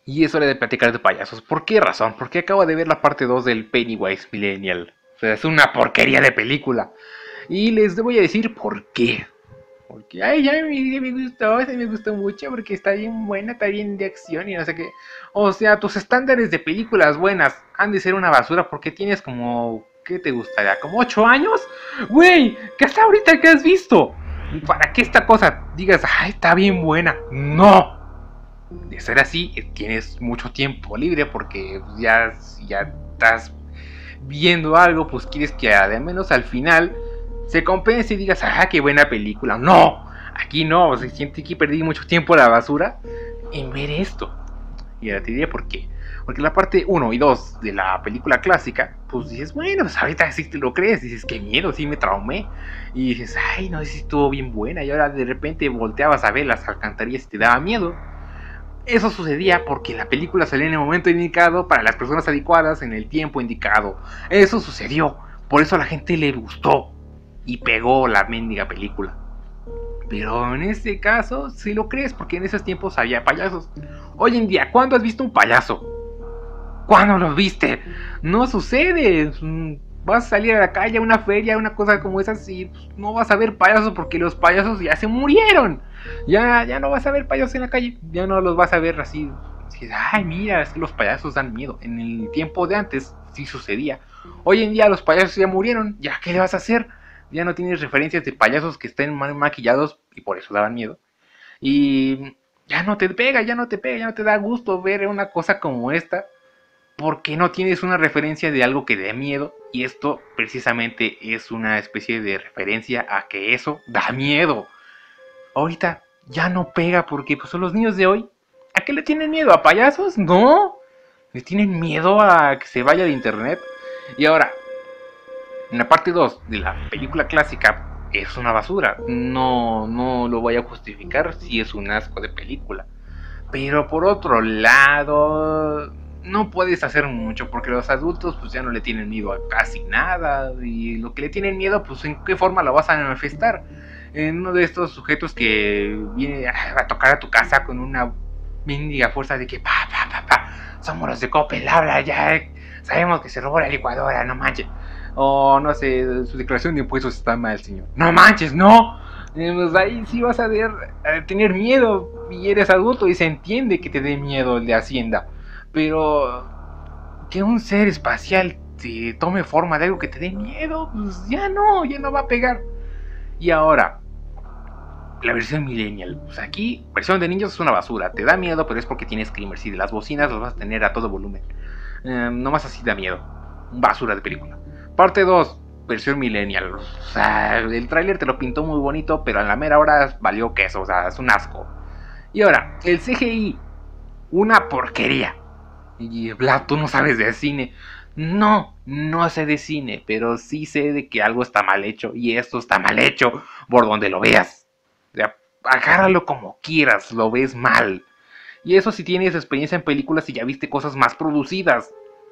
Y es hora de platicar de payasos. ¿Por qué razón? Porque acabo de ver la parte 2 del Pennywise Millennial. O sea, es una porquería de película. Y les voy a decir por qué. Porque, ay, ya me gustó mucho porque está bien buena, está bien de acción y no sé qué. O sea, tus estándares de películas buenas han de ser una basura porque tienes como, ¿qué te gustaría? ¿Como 8 años? Güey, ¿qué hasta ahorita que has visto? Para que esta cosa digas, ay, está bien buena. No. De ser así, tienes mucho tiempo libre porque ya estás viendo algo, pues quieres que al menos al final se compense y digas, ah, qué buena película. No, aquí no, se siente que perdí mucho tiempo a la basura en ver esto. Y ahora te diré por qué. Porque la parte 1 y 2 de la película clásica, pues dices, bueno, pues ahorita sí te lo crees, dices, qué miedo, sí me traumé. Y dices, ay, no sé si estuvo bien buena. Y ahora de repente volteabas a ver las alcantarillas y te daba miedo. Eso sucedía porque la película salió en el momento indicado para las personas adecuadas en el tiempo indicado. Eso sucedió, por eso a la gente le gustó y pegó la mendiga película. Pero en este caso, si lo crees, porque en esos tiempos había payasos. Hoy en día, ¿cuándo has visto un payaso? ¿Cuándo lo viste? No sucede. Vas a salir a la calle a una feria, una cosa como esas y no vas a ver payasos porque los payasos ya se murieron. Ya no vas a ver payasos en la calle, ya no los vas a ver así. Ay, mira, es que los payasos dan miedo. En el tiempo de antes sí sucedía. Hoy en día los payasos ya murieron, ¿ya qué le vas a hacer? Ya no tienes referencias de payasos que estén mal maquillados y por eso daban miedo. Y ya no te pega, ya no te pega, ya no te da gusto ver una cosa como esta porque no tienes una referencia de algo que dé miedo y esto precisamente es una especie de referencia a que eso da miedo. Ahorita ya no pega porque pues, son los niños de hoy. ¿A qué le tienen miedo? ¿A payasos? No. Le tienen miedo a que se vaya de internet. Y ahora, en la parte 2 de la película clásica es una basura. No lo voy a justificar si es un asco de película. Pero por otro lado, no puedes hacer mucho porque los adultos pues ya no le tienen miedo a casi nada y lo que le tienen miedo pues en qué forma lo vas a manifestar. En uno de estos sujetos que viene a tocar a tu casa con una mendiga fuerza de que somos los de Coppel, habla ya, sabemos que se robó la licuadora, no manches. O no sé, su declaración de impuestos está mal, señor. No manches, no. Pues ahí sí vas a tener miedo y eres adulto y se entiende que te dé miedo el de Hacienda. Pero que un ser espacial te tome forma de algo que te dé miedo, pues ya no va a pegar. Y ahora, la versión millennial. Pues aquí, versión de niños es una basura. Te da miedo, pero es porque tienes screamers y de las bocinas los vas a tener a todo volumen. Nomás así da miedo. Basura de película. Parte 2, versión millennial. O sea, el tráiler te lo pintó muy bonito, pero a la mera hora valió queso. O sea, es un asco. Y ahora, el CGI. Una porquería. Y bla, tú no sabes de cine. No sé de cine, pero sí sé de que algo está mal hecho. Y esto está mal hecho por donde lo veas. O sea, agárralo como quieras, lo ves mal. Y eso si tienes experiencia en películas y ya viste cosas más producidas.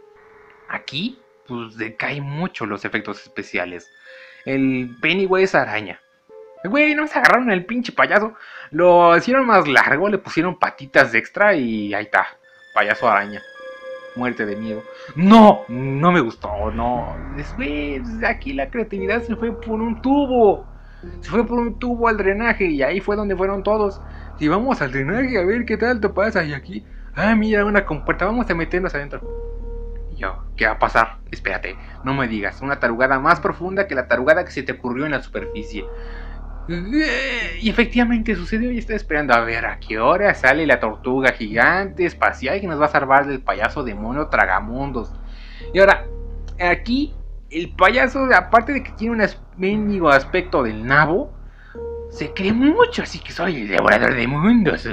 Aquí, pues decaen mucho los efectos especiales. El Pennywise araña. Güey, no se agarraron el pinche payaso. Lo hicieron más largo, le pusieron patitas extra y ahí está. Payaso araña. Muerte de miedo. No me gustó, no. Güey, aquí la creatividad se fue por un tubo. Se fue por un tubo al drenaje y ahí fue donde fueron todos. Si vamos al drenaje a ver qué tal te pasa. Y aquí, mira una compuerta, vamos a meternos adentro. Y yo, ¿qué va a pasar? Espérate, no me digas. Una tarugada más profunda que la tarugada que se te ocurrió en la superficie. Y efectivamente sucedió y estoy esperando a ver a qué hora sale la tortuga gigante espacial que nos va a salvar del payaso demonio tragamundos. Y ahora, aquí el payaso, aparte de que tiene un mendigo aspecto del nabo, se cree mucho, así que soy el devorador de mundos.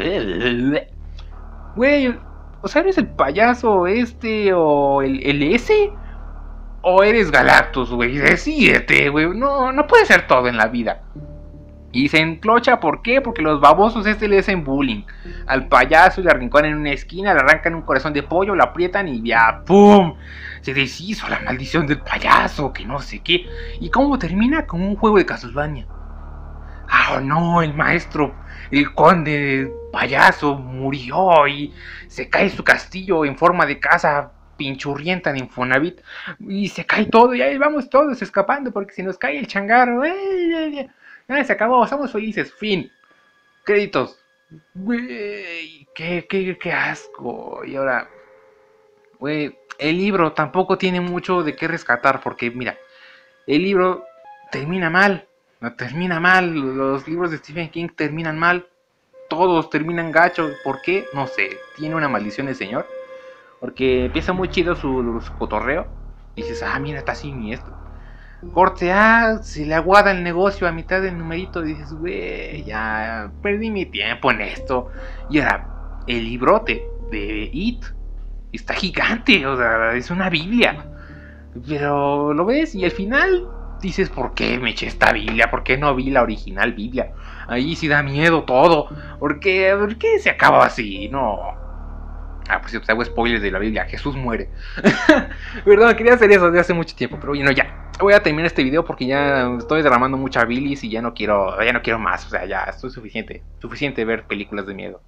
Güey, o sea, ¿eres el payaso este o el S? ¿O eres Galactus, güey? Decídete, güey. No puede ser todo en la vida. Y se enclocha, ¿por qué? Porque los babosos le hacen bullying. Al payaso le arrincan en una esquina, le arrancan un corazón de pollo, lo aprietan y ya, ¡pum! Se deshizo la maldición del payaso, que no sé qué. ¿Y cómo termina? Como un juego de Castlevania. No, el maestro el conde payaso murió y se cae su castillo en forma de casa pinchurrienta en Infonavit y se cae todo y ahí vamos todos escapando porque si nos cae el changarro, ya se acabó, somos felices, fin, créditos. Güey, qué asco. Y ahora, güey, el libro tampoco tiene mucho de qué rescatar porque mira, el libro termina mal, no termina mal, los libros de Stephen King terminan mal, todos terminan gachos, ¿por qué? No sé, tiene una maldición el señor, porque empieza muy chido su cotorreo, dices, ah, mira, está así y esto. Corte A, se le aguada el negocio a mitad del numerito, dices, güey, ya perdí mi tiempo en esto. Y ahora, el librote de It está gigante, o sea, es una Biblia. Pero lo ves y al final dices, ¿por qué me eché esta Biblia? ¿Por qué no vi la original Biblia? Ahí sí da miedo todo. ¿Por qué se acaba así? No. Ah, pues te hago spoilers de la Biblia. Jesús muere. Perdón, quería hacer eso desde hace mucho tiempo. Pero bueno, ya. Voy a terminar este video porque ya estoy derramando mucha bilis y ya no quiero más. O sea, ya estoy suficiente. Suficiente ver películas de miedo.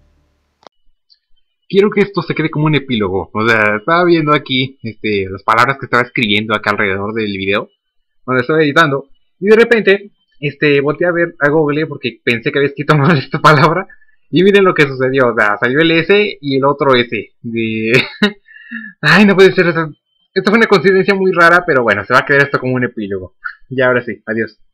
Quiero que esto se quede como un epílogo. O sea, estaba viendo aquí las palabras que estaba escribiendo acá alrededor del video, cuando estaba editando, y de repente volteé a ver a Google porque pensé que había escrito mal esta palabra, y miren lo que sucedió. O sea, salió el S y el otro S. Ay, no puede ser eso. Esto fue una coincidencia muy rara, pero bueno, se va a quedar esto como un epílogo. Y ahora sí, adiós.